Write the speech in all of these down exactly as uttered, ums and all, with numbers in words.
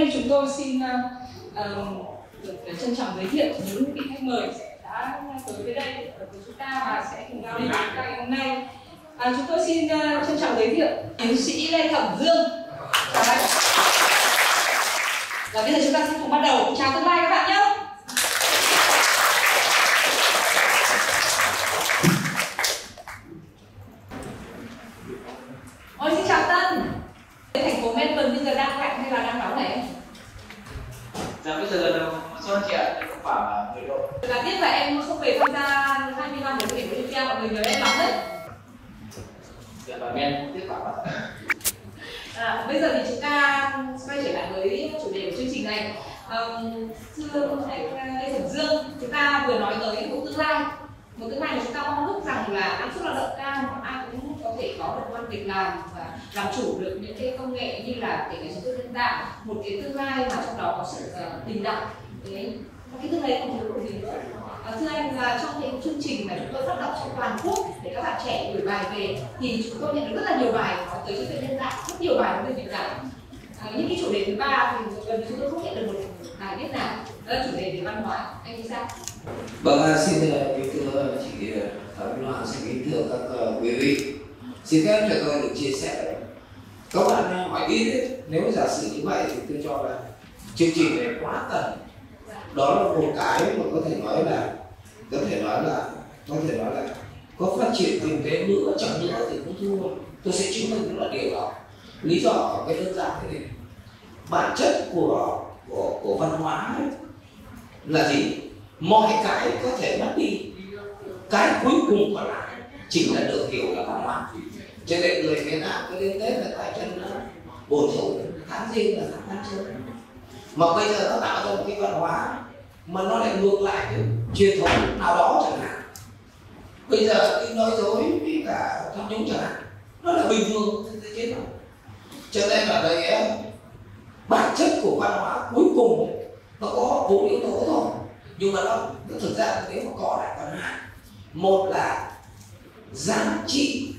nay chúng tôi xin uh, được trân trọng giới thiệu những vị khách mời đã tới với đây với chúng ta và sẽ cùng giao lưu với chúng ta ngày hôm nay. À, chúng tôi xin uh, trân trọng giới thiệu tiến sĩ Lê Thẩm Dương. Và bây giờ chúng ta sẽ cùng bắt đầu chào tương lai các bạn nhé. Ôi xin chào Tân. Thành phố Melbourne bây giờ đang lạnh hay là đang nóng này? Dạ bây giờ là xuân chị ạ, khoảng mười độ. Là tiếc là em không về tham gia hai mươi năm của thể Olympia, mọi người nhớ em lắm đấy. Dạ và em tiếc lắm ạ. À, bây giờ thì chúng ta quay trở lại với chủ đề của chương trình này. Um, thưa anh Lê Thẩm Dương, chúng ta vừa nói tới một tương lai, một tương lai mà chúng ta mong ước rằng là năng suất lao động cao, ai cũng có thể có được công ăn việc làm và làm chủ được những cái công nghệ như là kể cả trí tuệ nhân tạo, một cái tương lai mà trong đó có sự uh, bình đẳng. Đấy, cái tương lai không thiếu gì nữa. À, thưa anh, là trong cái chương trình mà chúng tôi phát động trong toàn quốc để các bạn trẻ gửi bài về thì chúng tôi nhận được rất là nhiều bài nói tới trí tuệ nhân tạo, rất nhiều bài nói về việc làm. À, những cái chủ đề thứ ba thì gần chúng tôi không nhận được một bài viết nào, đó là chủ đề về văn hóa. Anh nghĩ sao? Vâng, xin kính thưa chị Thẩm Loan, xin kính thưa các quý vị. Xin phép cho tôi được chia sẻ. Các bạn hỏi ít đấy, nếu giả sử như vậy thì tôi cho là chương trình này quá cần. Đó là một cái mà có thể nói là có thể nói là có thể nói là có phát triển kinh tế nữa chẳng nữa thì cũng thua. Tôi sẽ chứng minh là điều đó. Lý do ở cái đơn giản thế này. Bản chất của của của văn hóa ấy là gì? Mọi cái có thể mất đi, cái cuối cùng còn lại chỉ là được hiểu là văn hóa. Cho nên người Việt Nam cứ đến Tết là tay chân nó bồn rộn, tháng riêng là tháng ăn chơi. Mà bây giờ nó tạo ra một cái văn hóa mà nó lại ngược lại cái truyền thống nào đó chẳng hạn. Bây giờ cái nói dối với cả tham nhũng chẳng hạn, nó là bình thường thế chứ nào. Cho nên ở đây ấy, bản chất của văn hóa cuối cùng ấy, nó có bốn yếu tố thôi, nhưng mà nó, nó thực ra nếu mà có lại còn hai. Một là giá trị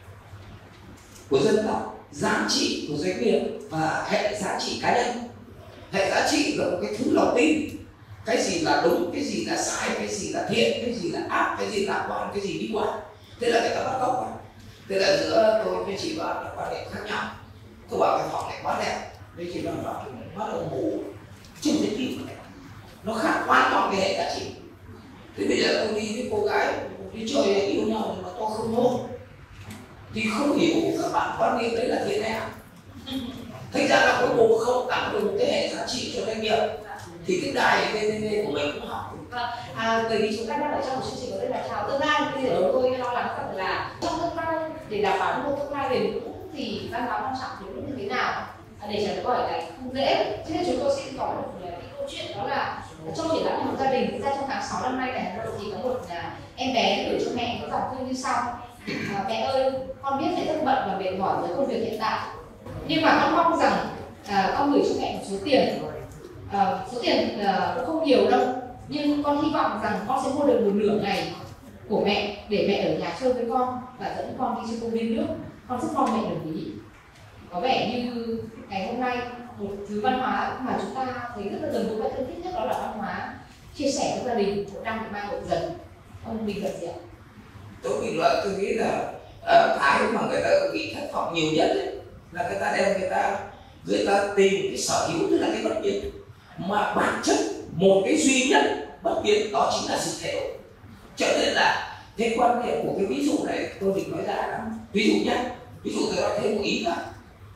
của dân tộc, giá trị của doanh nghiệp và hệ giá trị cá nhân. Hệ giá trị là một cái thứ lòng tin, cái gì là đúng, cái gì là sai, cái gì là thiện, cái gì là ác, cái gì lạc quan, cái gì đi qua. Thế là người ta bắt gốc vào. Thế là giữa tôi với chị bạn là quan điểm khác nhau. Tôi bảo cái phòng này quá đẹp, đây chị bạn bảo bắt đầu ngủ trên cái gì nó khác hoàn toàn cái hệ giá trị. Thế bây giờ tôi đi với cô gái đi chơi yêu nhau mà tôi không hôn thì không hiểu các bạn quan niệm đấy là thiện hay ác. Thành ra là cuối cùng không tạo được một cái hệ giá trị cho doanh nghiệp thì cái đài vê tê vê của mình cũng học. À, bởi vì chúng ta đang ở trong một chương trình có tên là chào tương lai, bây giờ tôi lo lắng rằng là trong tương lai để đảm bảo một tương lai bền vững thì văn hóa quan trọng thì như thế nào? À, để trả lời câu hỏi này không dễ, cho nên chúng tôi xin có một cái câu chuyện đó là trong triển lãm một gia đình ra trong tháng sáu năm nay tại Hà Nội thì có một à, em bé gửi cho mẹ có dòng thư như sau: à, mẹ ơi, con biết mẹ rất bận và mệt mỏi với công việc hiện tại, nhưng mà con mong rằng à, con gửi cho mẹ một số tiền, à, số tiền à, cũng không nhiều đâu, nhưng con hy vọng rằng con sẽ mua được một nửa ngày của mẹ để mẹ ở nhà chơi với con và dẫn con đi chơi công viên nước. Con rất mong mẹ đồng ý. Có vẻ như ngày hôm nay một thứ văn hóa mà chúng ta thấy rất là gần gũi và thân thiết nhất đó là văn hóa chia sẻ với gia đình cũng đang bị mai một dần. Ông bình luận gì ạ? Tôi bình luận tôi nghĩ là uh, cái mà người ta bị thất vọng nhiều nhất ấy, là người ta đem người ta người ta tìm cái sở hữu, tức là cái bất biến, mà bản chất một cái duy nhất bất biến đó chính là sự thể. Cho nên là cái quan điểm của cái ví dụ này tôi định nói ra lắm. Ví dụ nhé, ví dụ tôi nói thêm một ý là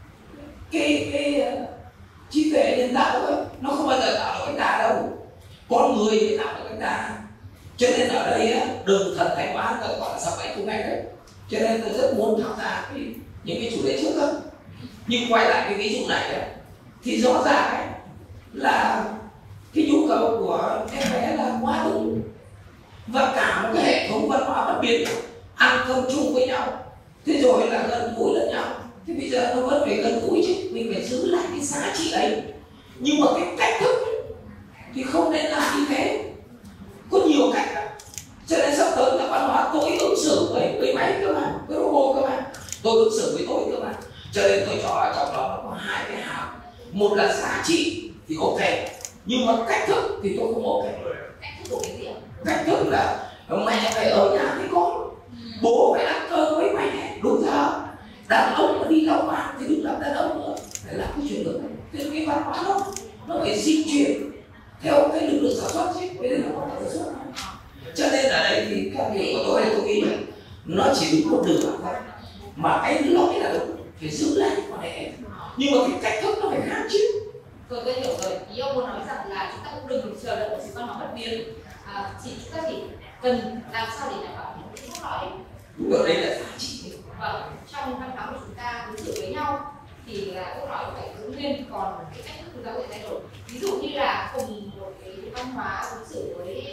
cái cái uh, trí tuệ nhân tạo ấy, nó không bao giờ tạo được cái đà đâu, con người mới tạo được cái đà. Cho nên ở đây á, đừng thần thánh hóa, gọi là sập bẫy của ngay đấy. Cho nên tôi rất muốn tham gia cái, những cái chủ đề trước đó. Nhưng quay lại cái ví dụ này ấy, thì rõ ràng ấy, là cái nhu cầu của em bé là quá đúng, và cả một cái hệ thống văn hóa bất biến, ăn cơm chung với nhau, thế rồi là gần gũi lẫn nhau. Thế bây giờ nó vẫn phải gần gũi chứ, mình phải giữ lại cái giá trị ấy. Nhưng mà cái cách thức ấy, thì không nên làm như thế. Có nhiều cách lắm. Cho nên sắp tới là văn hóa tôi ứng xử với, với máy cơ mà, với robot cơ mà, tôi ứng xử với tôi cơ mà. Cho nên tôi cho ở trong đó nó có hai cái hàm. một là giá trị thì ok, nhưng mà cách thức thì tôi không ok. Cách thức của cái gì ạ? Cách thức là mẹ phải ở nhà với con, bố phải ăn cơm với mẹ đúng giờ, đàn ông mà đi lau bàn thì đừng làm đàn ông nữa, phải làm cái chuyện được. Thế cái văn hóa đó nó phải di chuyển theo cái lực lượng sản xuất chứ, cái này nó không phải sản xuất. Cho nên ở đây thì các điều của tôi tôi nghĩ là nó chỉ đúng một đường thôi, mà cái lỗi là đúng, phải giữ lại quan hệ, nhưng mà cái cách thức nó phải khác chứ. Rồi tôi hiểu rồi, ý ông muốn nói rằng là chúng ta cũng đừng chờ đợi một sự văn hóa bất biến, à, chỉ chúng ta chỉ cần làm sao để đảm bảo những cốt lõi. Đúng rồi, đây là giá trị. Vâng, trong văn hóa của chúng ta đối xử với nhau thì là cốt lõi phải giữ nguyên, còn cái cách thức chúng ta có thể thay đổi. Ví dụ như là cùng một cái văn hóa đối xử với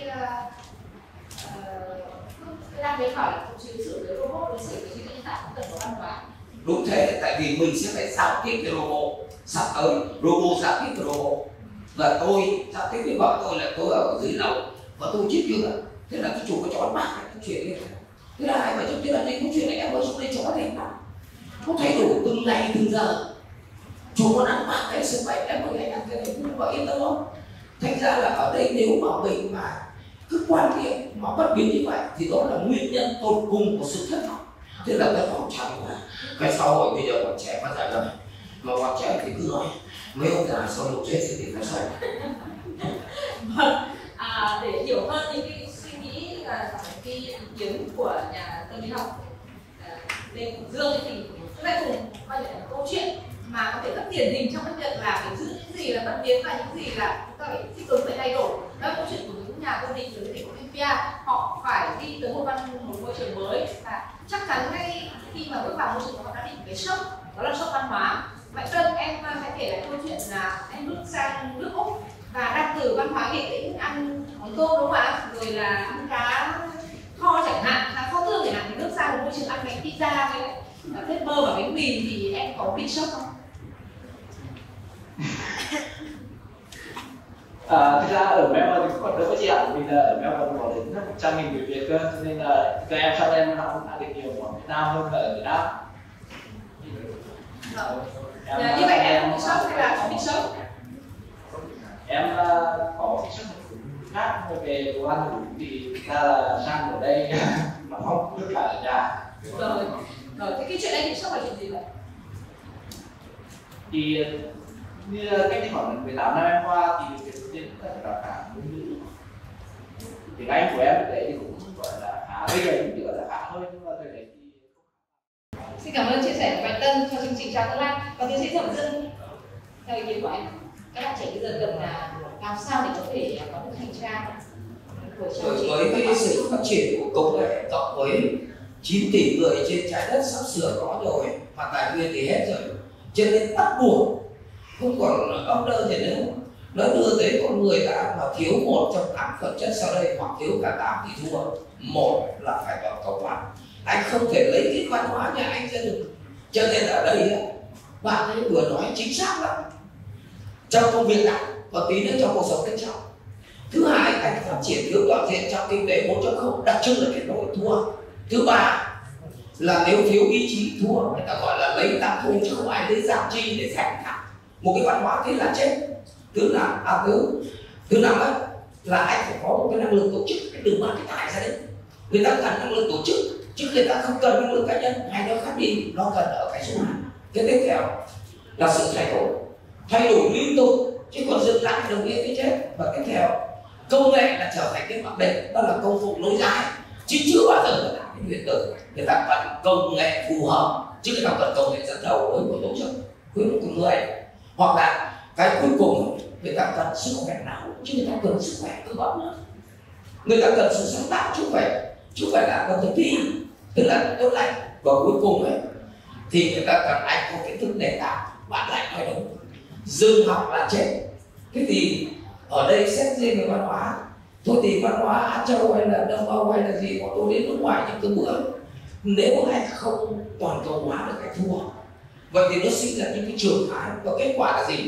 uh, đang đến hỏi là đối xử với robot, đối xử với trí tuệ nhân tạo cũng cần có văn hóa. Đúng thế, tại vì mình sẽ phải giao tiếp với robot. Sắp tới robot giao tiếp với robot, và tôi giao tiếp với vợ tôi là tôi ở dưới lầu và tôi chết chưa, thế là cái chủ có chó bạc cái chuyện này. Thế là hai vợ chồng thế là đây có chuyện này em mới xuống đây chó này lắm, nó thay đổi từng ngày từng giờ. Chủ muốn ăn bạc cái sức khỏe em mới ăn cái này cũng có yên tâm không? Thành ra là ở đây nếu mà mình mà cứ quan niệm mà bất biến như vậy thì đó là nguyên nhân tột cùng của sự thất vọng. Thế là cái phòng trào là cái xã hội bây giờ còn trẻ quá dài rồi, mà còn trẻ thì cứ nói mấy ông già sau lúc chết thì phải sao. Vâng, à, để hiểu hơn những cái suy nghĩ và cái ý kiến của nhà tâm lý học Lê Hùng Dương thì chúng ta cùng quay lại một câu chuyện mà có thể rất điển hình trong cái việc là phải giữ những gì là bất biến và những gì là chúng ta phải thích ứng, phải thay đổi. Đó là câu chuyện của những nhà vô địch từ thành phố Olympia. Họ phải đi tới một văn một môi trường mới và chắc chắn ngay khi mà bước vào môi trường họ đã bị một cái sốc, đó là sốc văn hóa. Vậy Tân, em hãy kể lại câu chuyện là em bước sang nước Úc và đang từ văn hóa nghệ tĩnh ăn món tôm đúng không ạ? Rồi là ăn cá kho chẳng hạn, cá kho tương chẳng hạn, thì bước sang một môi trường ăn bánh pizza với phết bơ và bánh mì thì em có bị sốc không? À, thực ra ở Melbourne thì còn đỡ có chị ạ, vì là ở Melbourne có đến một trăm nghìn người Việt cơ, cho nên là các em sau em học đã được nhiều món Việt Nam hơn là ở Việt Nam. Em, như vậy em không bị sốc hay là có bị sốc? Em uh, có bị sốc một khác về đồ ăn thì thực ra là sang ở đây mà không rất là ở nhà. Rồi, rồi thế cái chuyện này bị sốc là chuyện gì vậy? Thì như cách đây khoảng mười tám năm em qua thì việc đầu tiên là đào tạo ngôn ngữ. Tiếng Anh của em đấy thì cũng gọi là khá, bây giờ cũng gọi là khá thôi, nhưng mà thời đấy thì xin cảm ơn chia sẻ của Bạch Tân cho chương trình Chào Tương Lai. Và tiến sĩ Thẩm Dương, theo ý kiến của anh, các bạn trẻ bây giờ cần là làm sao để có thể có được hành trang của Rồi với cái sự phát triển của công nghệ cộng với chín tỷ người trên trái đất sắp sửa có rồi, mà tài nguyên thì hết rồi, cho nên bắt buộc không còn ông đơ gì nữa. Nó đưa tới con người ta mà thiếu một trong tám phẩm chất sau đây hoặc thiếu cả tám thì thua. Một là phải vào cầu văn, anh không thể lấy cái văn hóa nhà anh ra được. Cho nên ở đây bạn ấy vừa nói chính xác lắm, trong công việc này và tí nữa trong cuộc sống bên trong. Thứ hai, anh phát triển thiếu toàn diện trong kinh tế bốn chấm không, đặc trưng là kết nối thua. Thứ ba là nếu thiếu ý chí thua, người ta gọi là lấy tăng thu chứ không ai lấy giảm chi để giành thắng một cái văn hóa, thế là chết. Thứ năm à, thứ thứ năm ấy, là anh phải có một cái năng lực tổ chức, cái đừng mang cái tài ra đấy. Người ta cần năng lực tổ chức chứ người ta không cần năng lực cá nhân, hai nó khác đi, nó cần ở cái số hai. Cái tiếp theo là sự thay đổi, thay đổi liên tục chứ còn dừng lại đồng nghĩa với chết. Và tiếp theo, công nghệ là trở thành cái mặc định, đó là công cụ nối dài, chứ chưa bao giờ người ta cái huyền tử. Người ta cần công nghệ phù hợp chứ người ta cần công nghệ dẫn đầu với một tổ chức, với một con người. Hoặc là cái cuối cùng người ta cần sức khỏe não chứ người ta cần sức khỏe cơ bắp nữa. Người ta cần sự sáng tạo chứ không phải chứ phải là cần thực thi, tức là tốt lành. Và cuối cùng ấy thì người ta cần anh có kiến thức nền tảng. Bạn lại nói đúng, dừng học là chết. Thế thì ở đây xét riêng về văn hóa, thôi thì văn hóa Á Châu hay là Đông Âu hay là gì, bọn tôi đến nước ngoài những cái bữa, nếu anh không toàn cầu hóa được cái thua, vậy thì nó sinh ra những cái trường phái và kết quả là gì?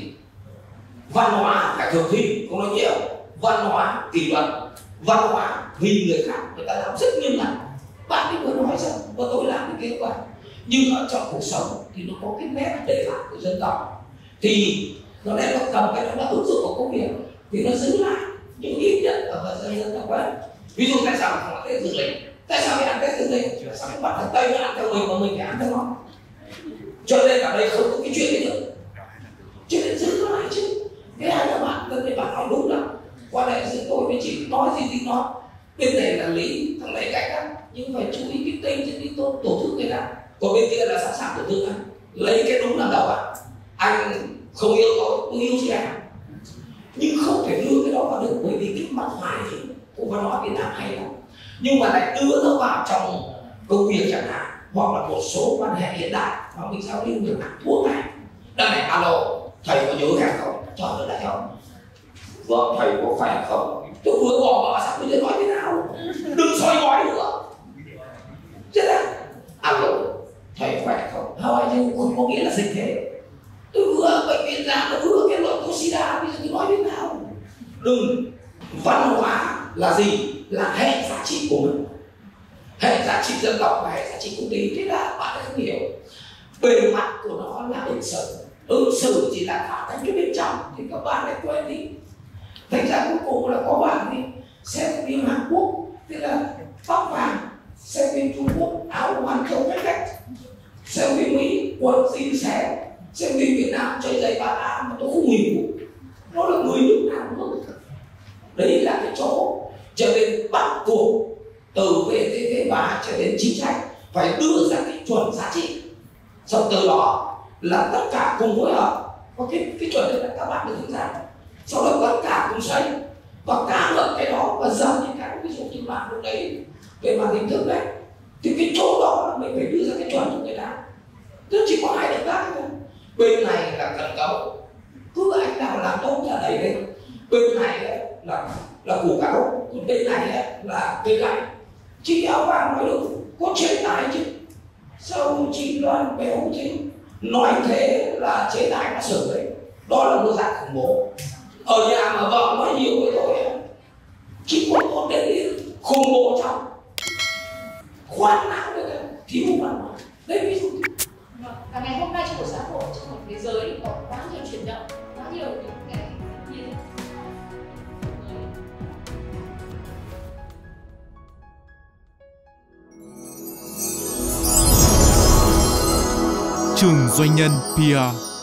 Văn hóa phải thực thi, không nói nhiều. Văn hóa kỷ luật, văn hóa vì người khác, người ta làm rất nghiêm ngặt. Bạn ấy vừa nói rằng và tôi làm cái kết quả, nhưng ở trong cuộc sống thì nó có cái nét để lại của dân tộc. Thì Nó nên nó cầm cái đó là ứng dụng của công việc thì nó giữ lại những ít nhất ở dân dân tập quán. Ví dụ tại sao không ăn Tết Dương Lịch? Tại sao mình ăn Tết Dương Lịch? Tại sao bản thân Tây nó ăn theo mình mà mình phải ăn theo nó? Cho nên ở đây không có cái chuyện đấy nữa. Cho nên giữ nó lại chứ. Thế hai các bạn, tân bạn nói đúng lắm. Qua đây giữa tôi mới chỉ nói gì thì nói. Bên này là lý, thằng này cạnh ăn. Nhưng phải chú ý cái tên trên đi tổ chức người ta. Còn bên kia là sẵn sàng tổ chức anh. Lấy cái đúng làm đầu ạ. À. Anh không yêu tôi, tôi yêu chị em. Nhưng không thể đưa cái đó vào được, bởi vì cái mặt ngoài thì cũng có nói Việt Nam hay lắm. Nhưng mà lại đưa nó vào trong công việc chẳng hạn, hoặc là một số quan hệ hiện đại mà mình giao lưu được thuốc này. Đây này, alo, thầy có nhớ em không? Trời ơi lại không? Vâng, thầy có phải không? Tôi vừa bỏ vào sao bây giờ nói thế nào? Đừng soi mói nữa. Chết à? Alo, thầy khỏe không? How are you? Không có nghĩa là dịch thế. Tôi vừa bệnh viện ra, tôi vừa kết luận tôi sida, bây giờ tôi nói thế nào? Đừng. Văn hóa là gì? Là hệ giá trị của mình. Hệ giá trị dân tộc và hệ giá trị quốc tế. Thế là bạn không hiểu. Bề mặt của nó là ứng xử. Ứng xử chỉ là phản ánh cái bên trong thì các bạn lại quên đi. Thành ra cuối cùng là có bạn đi xem phim Hàn Quốc, tức là tóc vàng, xem phim Trung Quốc, áo hoàn châu cách cách, xem phim Mỹ, quần jean xẻ, xem phim Việt Nam chơi giày ba lá mà tôi không hiểu nó là người nước nào nữa. Đấy là cái chỗ cho nên bắt buộc từ vê tê vê ba cho đến chính sách phải đưa ra cái chuẩn giá trị, xong từ đó là tất cả cùng phối hợp. Có cái cái chuẩn đấy là các bạn được thực ra, sau đó tất cả cùng xây và cả ngợi cái đó và dần những cái ví dụ như bạn lúc đấy về mặt hình thức đấy thì cái chỗ đó là mình phải đưa ra cái chuẩn cho người ta. Tức chỉ có hai động tác thôi. Bên này là cần cấu, cứ anh nào làm tốt là đẩy lên. Bên này là là củ cấu, còn bên này là cây gạch. Chị áo vàng nói được có chế tài chứ, sao chị Loan béo thế? Nói thế là chế tài nó xử đấy. Đó là một dạng khủng bố. Ở nhà mà vợ nói nhiều với tôi, chị có một đến đi khủng bố trong khoan não được thiếu văn hóa. Đấy ví dụ. Và ngày hôm nay trong một xã hội, trong một thế giới có quá nhiều chuyển động, quá nhiều những cái như thế. Trường Doanh nhân pê e rờ